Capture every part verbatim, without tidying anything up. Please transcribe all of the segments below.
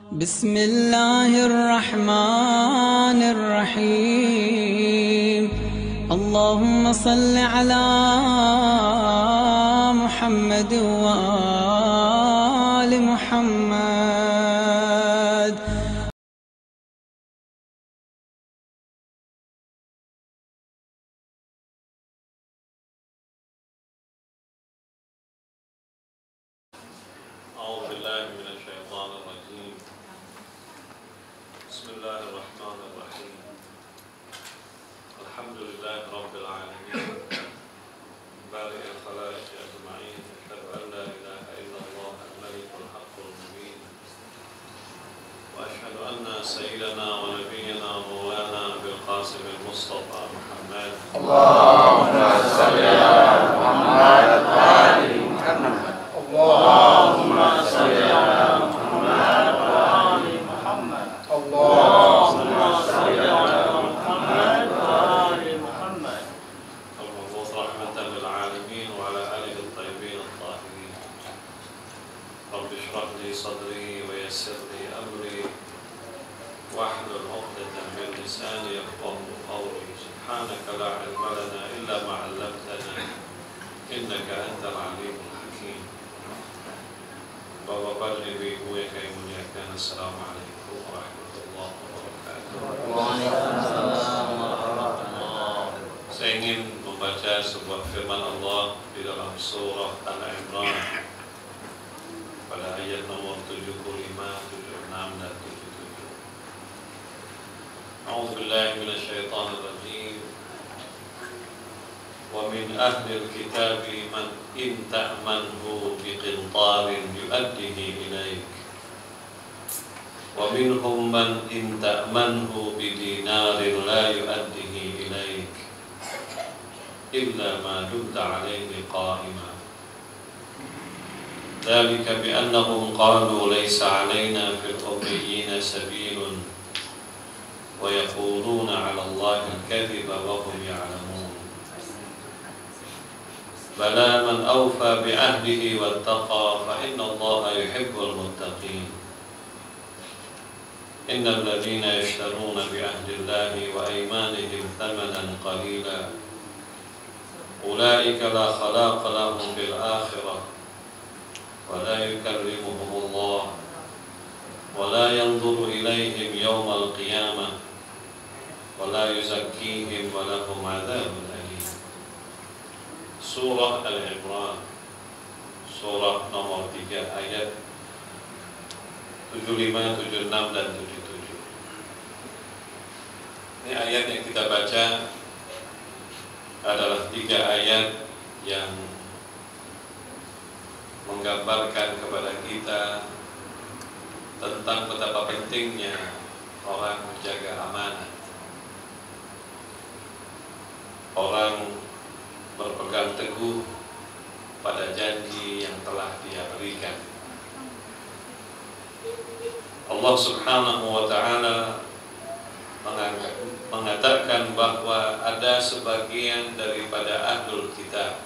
بسم الله الرحمن الرحيم اللهم صل على محمد وآل محمد. أعوذ بالله من الشيطان الرجيم. بسم الله الرحمن الرحيم. الحمد لله رب العالمين بارئ الخلائق أجمعين. أشهد أن لا إله إلا الله الملك الحق المبين، وأشهد أن سيدنا ونبينا ومولانا بالقاسم المصطفى محمد اللهم صل على محمد وآل محمد. اللهم صل على محمد وآل محمد. اللهم صل على محمد وآل محمد. المبعوث رحمة للعالمين وعلى آله الطيبين الطاهرين. رب اشرح لي صدري ويسر لي أمري واحلل عقدة من لساني يفقهوا قولي. سبحانك لا علم لنا إلا ما علمتنا إنك أنت العليم الحكيم. Bapak-bapak dan ibu-ibu yang kami muliakan, Assalamualaikum warahmatullahi wabarakatuh. Waalaikumsalam warahmatullahi wabarakatuh. Saya ingin membaca sebuah firman Allah di dalam surah Al-Imran pada ayat nomor tujuh puluh lima, tujuh puluh enam dan tujuh puluh tujuh. A'udzu billahi minasyaitonir rajim. Wa min ahlil kitabi man in ta'manhu biqintarin yu'addihi ilaik wa minhum man in ta'manhu bidinarin la yu'addihi ilaik illa ma dumta alayhi qa'ima. Dzalika bi annahum qalu laysa 'alaina fil ummiyina sabilun wa yaquluna 'ala Allahi al-kadhiba wa hum ya'lamun. Bala man awfa bi'ahdihi wattaqa fa inna Allaha yuhibbul muttaqin. Innal ladzina yashtaruna bi'ahdi Allahi wa aymanihim thamanan qalila ulaika la khalaqa lahum bil akhirah wa la yukallimuhum Allah wa la yanzuru ilayhim yawmal qiyamah wa la yuzakkihim wa lahum 'adzabun alim. Surah Al-Imran, surah nomor tiga ayat tujuh puluh lima, tujuh puluh enam dan tujuh puluh tujuh. Ini ayat yang kita baca adalah tiga ayat yang menggambarkan kepada kita tentang betapa pentingnya orang menjaga amanah, orang berpegang teguh pada janji yang telah Dia berikan. Allah Subhanahu wa ta'ala mengatakan bahwa ada sebagian daripada ahlul kitab,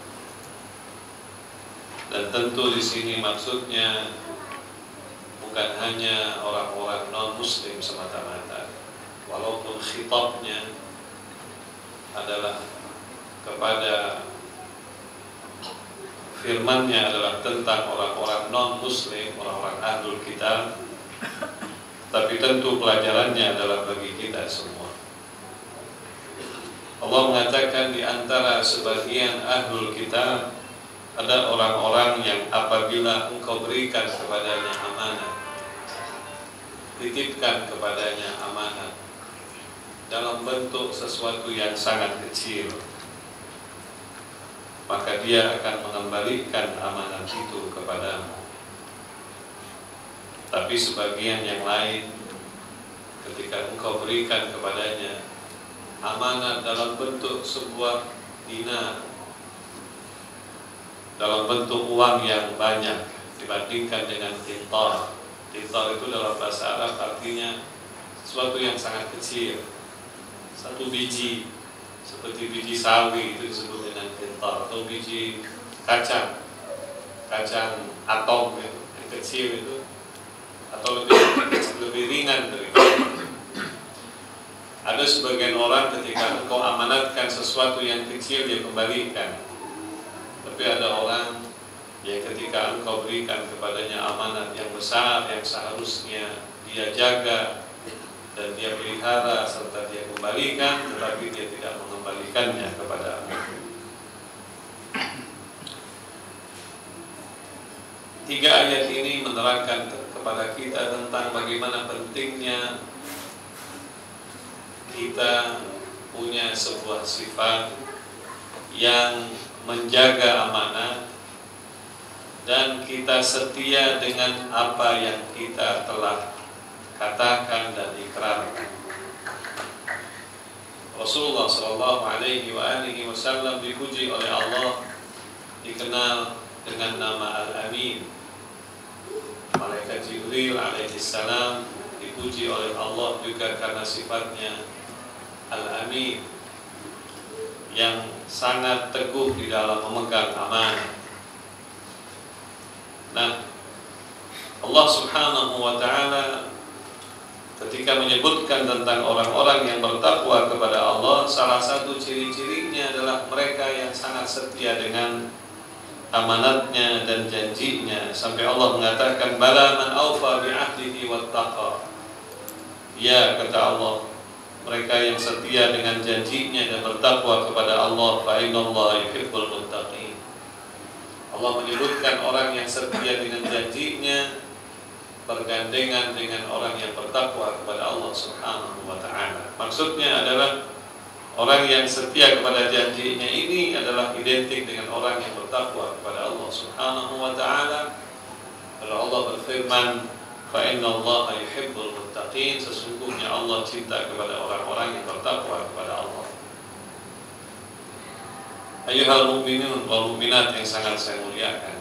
dan tentu di sini maksudnya bukan hanya orang-orang non-muslim semata-mata, walaupun khitabnya adalah kepada firman-Nya adalah tentang orang-orang non-muslim, orang-orang ahlul kitab, tapi tentu pelajarannya adalah bagi kita semua. Allah mengatakan di antara sebagian ahlul kitab ada orang-orang yang apabila engkau berikan kepadanya amanah, titipkan kepadanya amanah dalam bentuk sesuatu yang sangat kecil, maka dia akan mengembalikan amanah itu kepadamu. Tapi sebagian yang lain, ketika engkau berikan kepadanya amanah dalam bentuk sebuah dinar, dalam bentuk uang yang banyak dibandingkan dengan qintar. Qintar itu dalam bahasa Arab artinya sesuatu yang sangat kecil, satu biji seperti biji sawi itu disebut dengan qintar, atau biji kacang, kacang atom yang kecil itu, atau lebih Ada sebagian orang ketika engkau amanatkan sesuatu yang kecil dia kembalikan. Tapi ada orang yang ketika engkau berikan kepadanya amanat yang besar yang seharusnya dia jaga dan dia pelihara serta dia kembalikan, tetapi dia tidak mengembalikannya kepada engkau. Tiga ayat ini menerangkan kepada kita tentang bagaimana pentingnya kita punya sebuah sifat yang menjaga amanah dan kita setia dengan apa yang kita telah katakan dan ikrarkan. Rasulullah Shallallahu Alaihi Wasallam dipuji oleh Allah, dikenal dengan nama Al-Amin. Malaikat Jibril alaihissalam dipuji oleh Allah juga karena sifatnya Al-Amin, yang sangat teguh di dalam memegang amanah. Nah, Allah Subhanahu wa ta'ala ketika menyebutkan tentang orang-orang yang bertakwa kepada Allah, salah satu ciri-cirinya adalah mereka yang sangat setia dengan amanatnya dan janjinya, sampai Allah mengatakan bala man awfa bi'ahdihi wattaqa. Ya, kata Allah, mereka yang setia dengan janjinya dan bertakwa kepada Allah, fa innallaha yuhibbul muttaqin. Allah menyebutkan orang yang setia dengan janjinya bergandengan dengan orang yang bertakwa kepada Allah Subhanahu wa ta'ala. Maksudnya adalah orang yang setia kepada janjinya ini adalah identik dengan orang yang bertakwa kepada Allah Subhanahu wa ta'ala. Kalau Allah berfirman, fa innallaha yuhibbul muttaqin, sesungguhnya Allah cinta kepada orang-orang yang bertakwa kepada Allah. Ayyuhal mu'minun wal mu'minat yang sangat saya muliakan,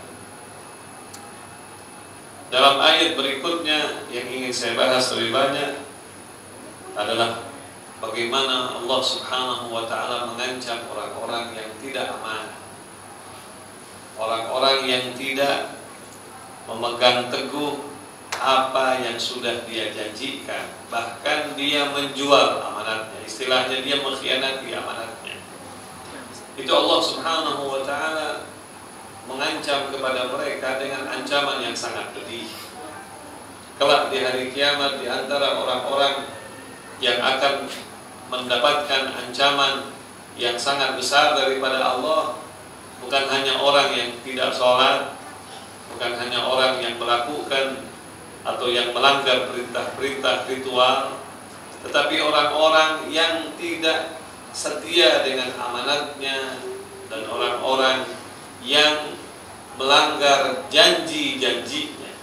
dalam ayat berikutnya yang ingin saya bahas lebih banyak adalah bagaimana Allah Subhanahu wa ta'ala mengancam orang-orang yang tidak amanah, orang-orang yang tidak memegang teguh apa yang sudah dia janjikan, bahkan dia menjual amanatnya, istilahnya dia mengkhianati amanatnya. Itu Allah Subhanahu wa ta'ala mengancam kepada mereka dengan ancaman yang sangat pedih. Kelak di hari kiamat, di antara orang-orang yang akan mendapatkan ancaman yang sangat besar daripada Allah, bukan hanya orang yang tidak sholat, bukan hanya orang yang melakukan atau yang melanggar perintah-perintah ritual, tetapi orang-orang yang tidak setia dengan amanatnya dan orang-orang yang melanggar janji-janjinya.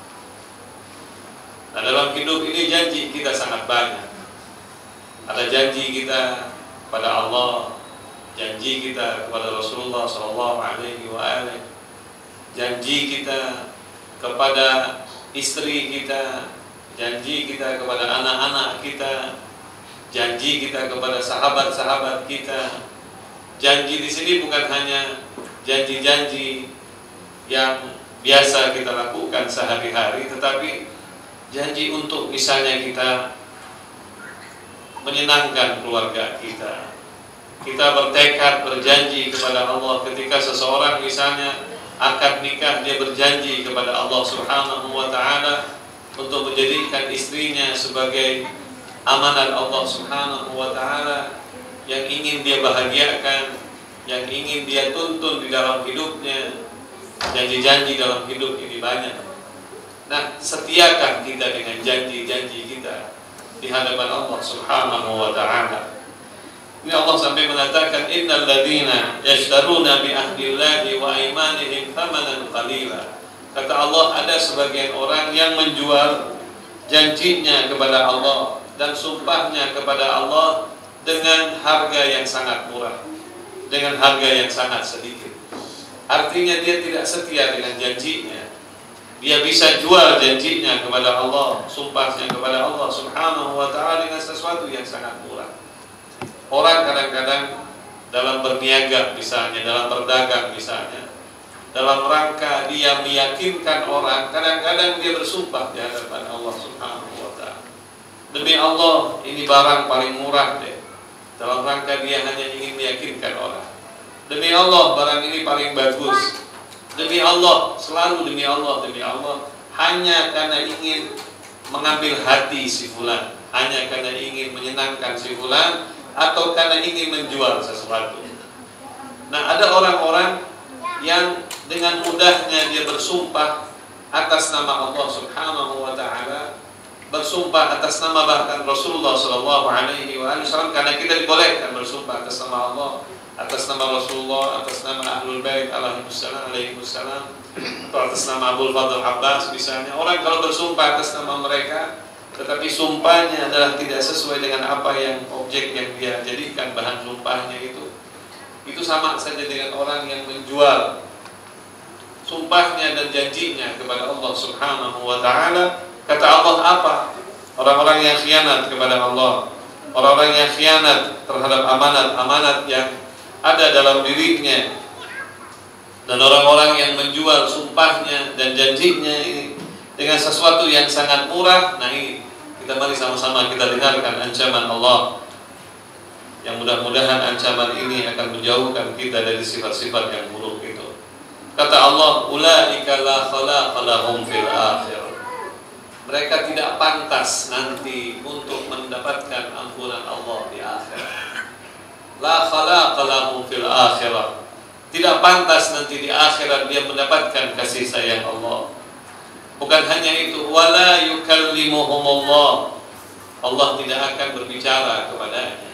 Nah, dalam hidup ini janji kita sangat banyak. Ada janji kita kepada Allah, janji kita kepada Rasulullah Shallallahu Alaihi Wasallam, janji kita kepada istri kita, janji kita kepada anak-anak kita, janji kita kepada sahabat-sahabat kita. Janji di sini bukan hanya janji-janji yang biasa kita lakukan sehari-hari, tetapi janji untuk misalnya kita menyenangkan keluarga kita. Kita bertekad, berjanji kepada Allah ketika seseorang misalnya akad nikah, dia berjanji kepada Allah Subhanahu wa ta'ala untuk menjadikan istrinya sebagai amanat Allah Subhanahu wa ta'ala yang ingin dia bahagiakan, yang ingin dia tuntun di dalam hidupnya. Janji-janji dalam hidup ini banyak. Nah, setiakan kita dengan janji-janji kita di hadapan Allah Subhanahu wa ta'ala. Ini Allah sampai mengatakan, innal ladzina yashtaruna bi ahdillahi wa aimanihim thamanan qalila. Kata Allah, ada sebagian orang yang menjual janjinya kepada Allah dan sumpahnya kepada Allah dengan harga yang sangat murah, dengan harga yang sangat sedikit. Artinya dia tidak setia dengan janjinya. Dia bisa jual janjinya kepada Allah, sumpahnya kepada Allah Subhanahu wa ta'ala dengan sesuatu yang sangat murah. Orang kadang-kadang dalam berniaga misalnya, dalam berdagang misalnya, dalam rangka dia meyakinkan orang, kadang-kadang dia bersumpah di hadapan Allah Subhanahu wa ta'ala, demi Allah, ini barang paling murah dalam rangka dia hanya ingin meyakinkan orang. Demi Allah, barang ini paling bagus. Demi Allah, selalu demi Allah, demi Allah. Hanya karena ingin mengambil hati si fulan, hanya karena ingin menyenangkan si fulan, atau karena ingin menjual sesuatu. Nah, ada orang-orang yang dengan mudahnya dia bersumpah atas nama Allah Subhanahu wa Ta'ala, bersumpah atas nama bahkan Rasulullah Sallallahu Alaihi Wasallam, karena kita dibolehkan bersumpah atas nama Allah, atas nama Rasulullah, atas nama Ahlul Bait alaihissalam, atau atas nama Abul Fadl Abbas misalnya. Orang kalau bersumpah atas nama mereka, tetapi sumpahnya adalah tidak sesuai dengan apa yang objek yang dia jadikan bahan sumpahnya itu, itu sama saja dengan orang yang menjual sumpahnya dan janjinya kepada Allah Subhanahu wa Ta'ala. Kata Allah apa? Orang-orang yang khianat kepada Allah, orang-orang yang khianat terhadap amanat-amanat yang ada dalam dirinya, dan orang-orang yang menjual sumpahnya dan janjinya ini dengan sesuatu yang sangat murah. Nah, ini kita mari sama-sama kita dengarkan ancaman Allah, yang mudah-mudahan ancaman ini akan menjauhkan kita dari sifat-sifat yang buruk itu. Kata Allah, ulaika la khalaqa lahum fil akhirah. Mereka tidak pantas nanti untuk mendapatkan ampunan Allah di akhirat. La khalaqa lahum fil akhirah. Tidak pantas nanti di akhirat dia mendapatkan kasih sayang Allah. Bukan hanya itu, wala yukallimuhumullah. Allah tidak akan berbicara kepadanya.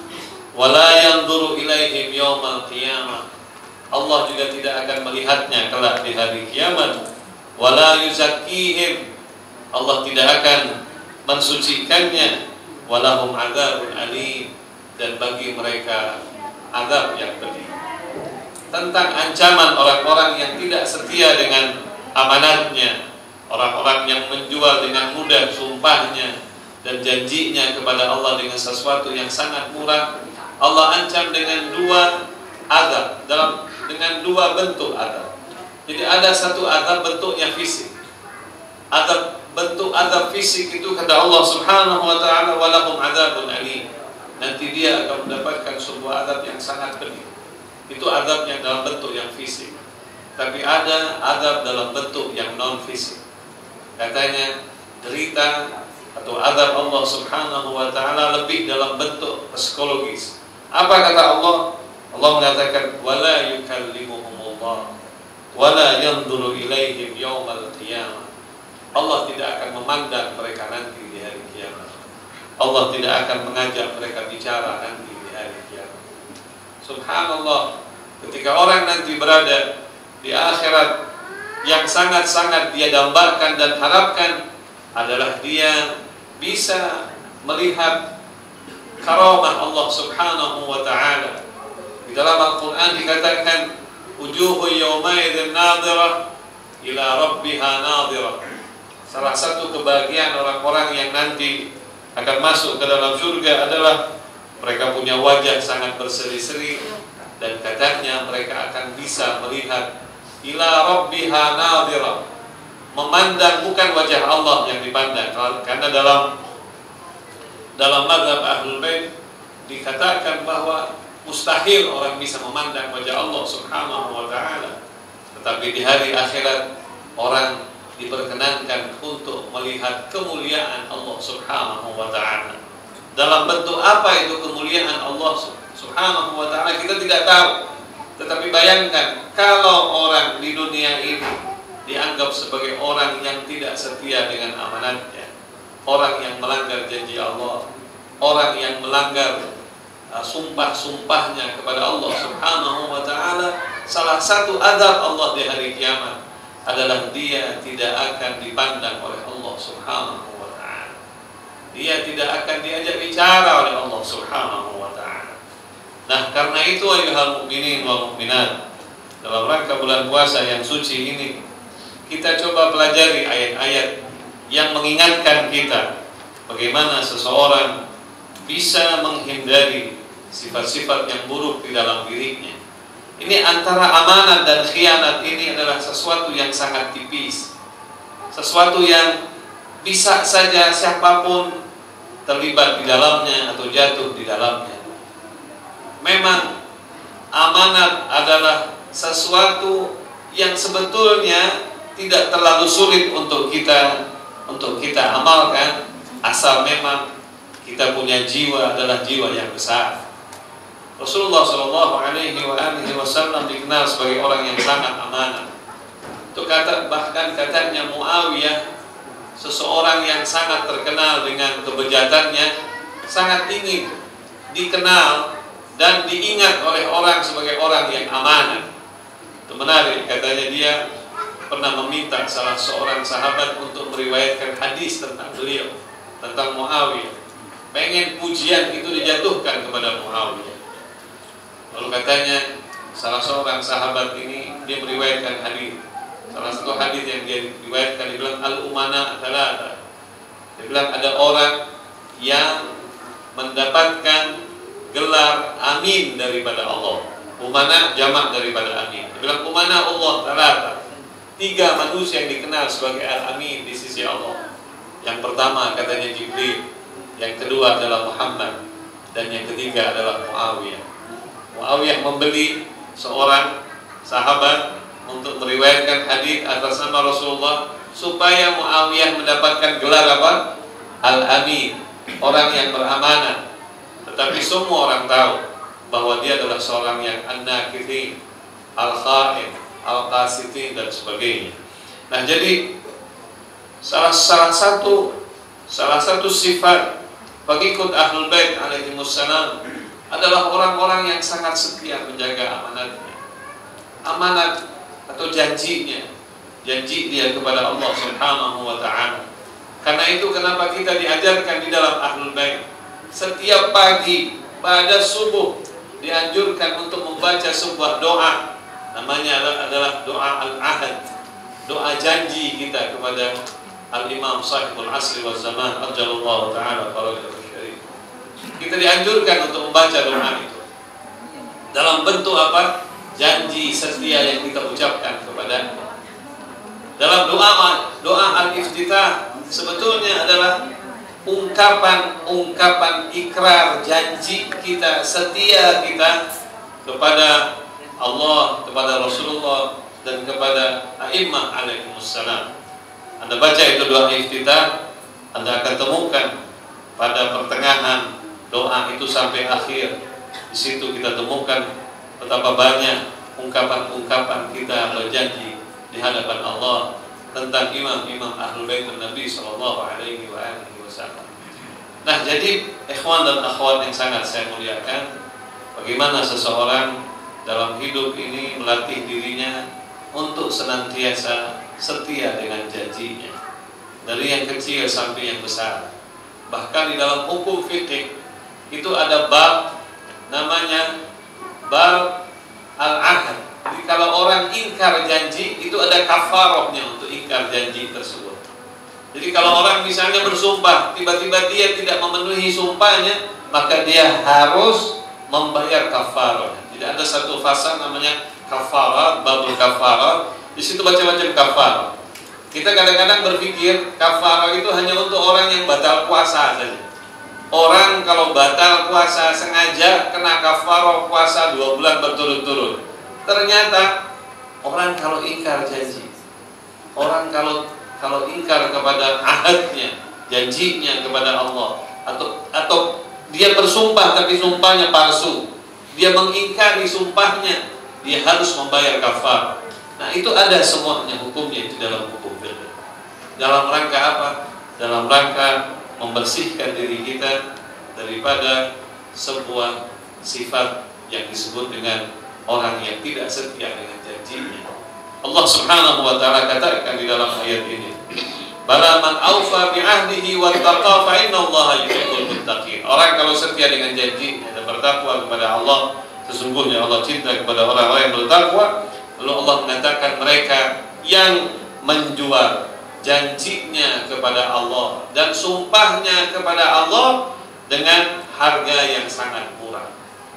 Wala yanzuru ilaihim yaumal qiyamah. Allah juga tidak akan melihatnya kelak di hari kiamat. Wala yuzakkihim. Allah tidak akan mensucikannya. Walahum adzabun alim. Dan bagi mereka azab yang pedih. Tentang ancaman orang-orang yang tidak setia dengan amanatnya, orang-orang yang menjual dengan mudah sumpahnya dan janjinya kepada Allah dengan sesuatu yang sangat murah, Allah ancam dengan dua azab, dalam dengan dua bentuk azab. Jadi ada satu azab bentuknya fisik. Azab bentuk azab fisik itu kata Allah Subhanahu wa Ta'ala, walahum adzabun alim. Nanti dia akan mendapatkan sebuah azab yang sangat pedih. Itu azabnya dalam bentuk yang fisik. Tapi ada azab dalam bentuk yang non fisik. Katanya derita atau azab Allah Subhanahu wa Ta'ala lebih dalam bentuk psikologis. Apa kata Allah? Allah mengatakan wala yukallimuhumullah wala yanzuru ilaihim yaumal qiyamah. Allah tidak akan memandang mereka nanti di hari kiamat. Allah tidak akan mengajak mereka bicara nanti di hari kiamat. Subhanallah, ketika orang nanti berada di akhirat, yang sangat-sangat dia dambakan dan harapkan adalah dia bisa melihat karamah Allah Subhanahu wa Ta'ala. Di dalam Al-Quran dikatakan wujuhu yawmaidzin nadhirah ila rabbiha nadhirah. Salah satu kebahagiaan orang-orang yang nanti akan masuk ke dalam surga adalah mereka punya wajah sangat berseri-seri, dan katanya mereka akan bisa melihat ila rabbiha nadhirah, memandang bukan wajah Allah yang dipandang, karena dalam dalam mazhab Ahlul Bait dikatakan bahwa mustahil orang bisa memandang wajah Allah Subhanahu wa Ta'ala. Tetapi di hari akhirat orang diperkenankan untuk melihat kemuliaan Allah Subhanahu wa Ta'ala. Dalam bentuk apa itu kemuliaan Allah Subhanahu wa Ta'ala kita tidak tahu. Tetapi bayangkan kalau orang di dunia ini dianggap sebagai orang yang tidak setia dengan amanatnya, orang yang melanggar janji Allah, orang yang melanggar uh, sumpah-sumpahnya kepada Allah Subhanahu wa Ta'ala, salah satu azab Allah di hari kiamat adalah dia tidak akan dipandang oleh Allah Subhanahu wa Ta'ala. Dia tidak akan diajak bicara oleh Allah Subhanahu wa Ta'ala. Nah, karena itu ayyuhal mukminin wal mukminat, dalam rangka bulan puasa yang suci ini, kita coba pelajari ayat-ayat yang mengingatkan kita bagaimana seseorang bisa menghindari sifat-sifat yang buruk di dalam dirinya. Ini antara amanat dan khianat ini adalah sesuatu yang sangat tipis, sesuatu yang bisa saja siapapun terlibat di dalamnya atau jatuh di dalamnya. memang amanat adalah sesuatu yang sebetulnya tidak terlalu sulit untuk kita untuk kita amalkan, asal memang kita punya jiwa adalah jiwa yang besar. Rasulullah Shallallahu Alaihi Wasallam dikenal sebagai orang yang sangat amanah. Itu kata, bahkan katanya Muawiyah, seseorang yang sangat terkenal dengan kebejatannya, sangat ingin dikenal dan diingat oleh orang sebagai orang yang amanah. Itu menarik, katanya dia pernah meminta salah seorang sahabat untuk meriwayatkan hadis tentang beliau, tentang Muawiyah. Pengen pujian itu dijatuhkan kepada Muawiyah. Lalu katanya salah seorang sahabat ini, dia meriwayatkan hadis. Salah satu hadis yang dia riwayatkan, dia bilang al-umana adalah, dia bilang ada orang yang mendapatkan gelar amin daripada Allah. Umana jamak daripada amin. Dia bilang umana Allah talata, tiga manusia yang dikenal sebagai al-amin di sisi Allah. Yang pertama katanya Jibril, yang kedua adalah Muhammad, dan yang ketiga adalah Muawiyah. Muawiyah membeli seorang sahabat untuk meriwayatkan hadis atas nama Rasulullah supaya Muawiyah mendapatkan gelar apa? Al-Amin, orang yang beramanah. Tetapi semua orang tahu bahwa dia adalah seorang yang an-nakithin, al-kha'in, al-qasitin dan sebagainya. Nah, jadi salah salah satu salah satu sifat pengikut Ahlul Bait alaihimussalam adalah orang-orang yang sangat setia menjaga amanatnya. Amanat atau janjinya, janji dia kepada Allah Subhanahu wa taala. Karena itu kenapa kita diajarkan di dalam Ahlul Bait setiap pagi pada subuh dianjurkan untuk membaca sebuah doa, namanya adalah doa al-ahad, doa janji kita kepada al-Imam Sahibul Asri wal Zaman ajallallahu taala farajatuhu syarif. Kita dianjurkan untuk membaca doa itu dalam bentuk apa? Janji setia yang kita ucapkan kepada dalam doa doa al-iftitah sebetulnya adalah ungkapan-ungkapan ikrar janji kita, setia kita kepada Allah, kepada Rasulullah dan kepada a'immah alaihimussalam. Anda baca itu doa iftitah, Anda akan temukan pada pertengahan doa itu sampai akhir. Di situ kita temukan betapa banyak ungkapan-ungkapan kita berjanji di hadapan Allah tentang imam-imam Ahlul Bait Nabi sallallahu alaihi wasallam. Nah, jadi ikhwan dan akhwat yang sangat saya muliakan, bagaimana seseorang dalam hidup ini melatih dirinya untuk senantiasa setia dengan janjinya, dari yang kecil sampai yang besar. Bahkan di dalam hukum fikih itu ada bab namanya bab al-ahad. Jadi kalau orang ingkar janji, itu ada kafarahnya untuk ingkar janji tersebut. Jadi kalau orang misalnya bersumpah, tiba-tiba dia tidak memenuhi sumpahnya, maka dia harus membayar kafarah. Jadi ada satu fasal namanya kafarah, babul kafarah. Di situ macam-macam kafarah. Kita kadang-kadang berpikir kafarah itu hanya untuk orang yang batal puasa saja. Orang kalau batal puasa sengaja kena kafarah puasa dua bulan berturut-turut. Ternyata orang kalau ingkar janji, orang kalau kalau ingkar kepada ahadnya, janjinya kepada Allah, atau atau dia bersumpah tapi sumpahnya palsu, dia mengingkari sumpahnya, dia harus membayar kafar. Nah, itu ada semuanya hukumnya di dalam hukum fikih. Dalam rangka apa? Dalam rangka membersihkan diri kita daripada sebuah sifat yang disebut dengan orang yang tidak setia dengan janjinya. Allah Subhanahu wa taala katakan di dalam ayat ini, "Bala man aufa bi ahdihi wattaqa fa innallaha yuhibbul muttaqin." Orang kalau setia dengan janjinya dan bertakwa kepada Allah, sesungguhnya Allah cinta kepada orang-orang yang bertakwa. Lalu Allah mengatakan mereka yang menjual janjinya kepada Allah dan sumpahnya kepada Allah dengan harga yang sangat murah.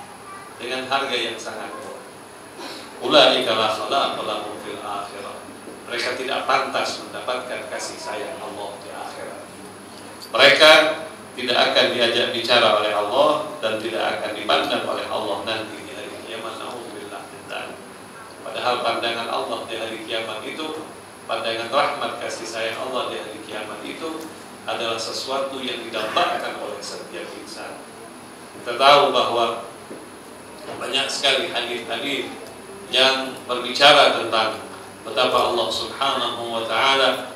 Dengan harga yang sangat murah. Ulaika la khalaqa lahum fil akhirah. Mereka tidak pantas mendapatkan kasih sayang Allah di akhirat. Mereka tidak akan diajak bicara oleh Allah dan tidak akan dipandang oleh Allah nanti di hari kiamat. Nauzubillah min dzalik. Padahal pandangan Allah di hari kiamat itu, pandangan rahmat kasih sayang Allah di hari kiamat itu adalah sesuatu yang didambakan oleh setiap insan. Kita tahu bahwa banyak sekali hadis-hadis yang berbicara tentang betapa Allah Subhanahu wa Ta'ala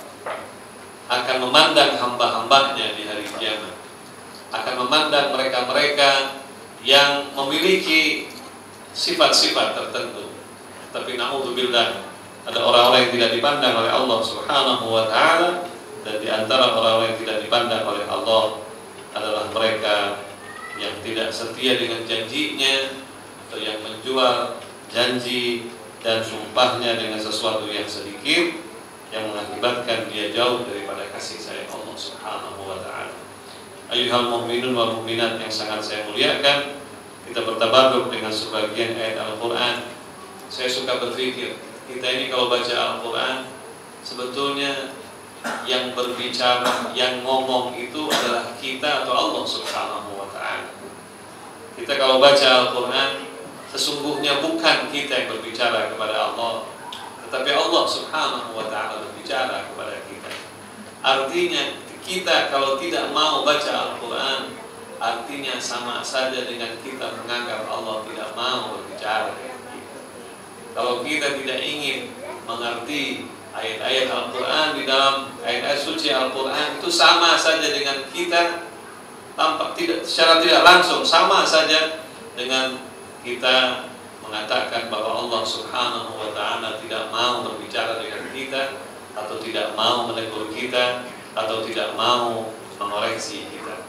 akan memandang hamba-hambanya di hari kiamat, akan memandang mereka-mereka yang memiliki sifat-sifat tertentu. Tapi na'udzubillah, ada orang-orang yang tidak dipandang oleh Allah Subhanahu wa Ta'ala, dan di antara orang-orang yang tidak dipandang oleh Allah adalah mereka yang tidak setia dengan janjinya, atau yang menjual janji dan sumpahnya dengan sesuatu yang sedikit, yang mengakibatkan dia jauh daripada kasih sayang Allah Subhanahu wa Ta'ala. Ayyuhal mu'minun wal mu'minat yang sangat saya muliakan, kita bertabarruk dengan sebagian ayat Al-Quran. Saya suka berpikir, kita ini kalau baca Al-Quran, sebetulnya yang berbicara, yang ngomong itu adalah kita atau Allah Subhanahu wa Ta'ala. Kita kalau baca Al-Quran, sesungguhnya bukan kita yang berbicara kepada Allah, tetapi Allah Subhanahu wa Ta'ala berbicara kepada kita. Artinya kita kalau tidak mau baca Al-Quran, artinya sama saja dengan kita menganggap Allah tidak mau berbicara dengan kita. Kalau kita tidak ingin mengerti ayat-ayat Al-Quran di dalam ayat-ayat suci Al-Quran, itu sama saja dengan kita tampak tidak, secara tidak langsung sama saja dengan kita mengatakan bahwa Allah Subhanahu wa Ta'ala tidak mau berbicara dengan kita, atau tidak mau menegur kita, atau tidak mau mengoreksi kita.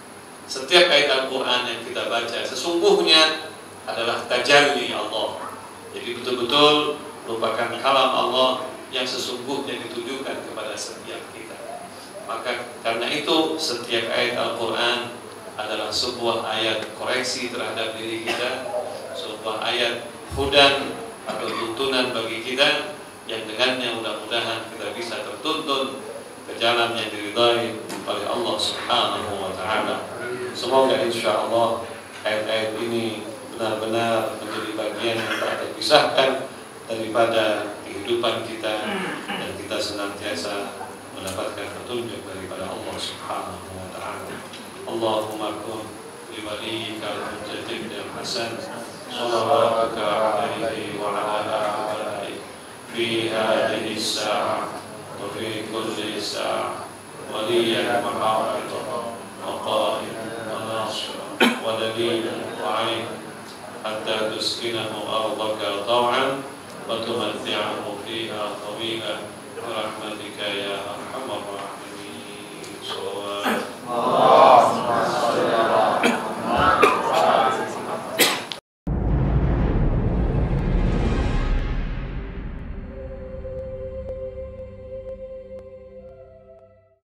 Setiap ayat Al-Quran yang kita baca sesungguhnya adalah tajalli Allah. Jadi betul-betul merupakan kalam Allah yang sesungguhnya ditujukan kepada setiap kita. Maka karena itu setiap ayat Al-Quran adalah sebuah ayat koreksi terhadap diri kita, sebuah ayat hudan atau tuntunan bagi kita, yang dengannya mudah-mudahan kita bisa tertuntun ke jalan yang diridhai oleh Allah Subhanahu wa Ta'ala. Semoga insya Allah ayat-ayat ini benar-benar menjadi bagian yang tak terpisahkan daripada kehidupan kita, dan kita senantiasa mendapatkan petunjuk daripada Allah Subhanahu wa Ta'ala. Allahumma kun liwaliyika al-mujaddid al-hasan salawatuka alaihi wa ala alihi fi hadhihi as-sa'ah wa fi kulli sa'ah waliyan wa hafidhan wa qa'idan wa nasiran wa dalilan wa 'ainan hatta tuskinahu ardaka taw'an wa tumatti'ahu fiha tawila bi rahmatika ya arhamar rahimin.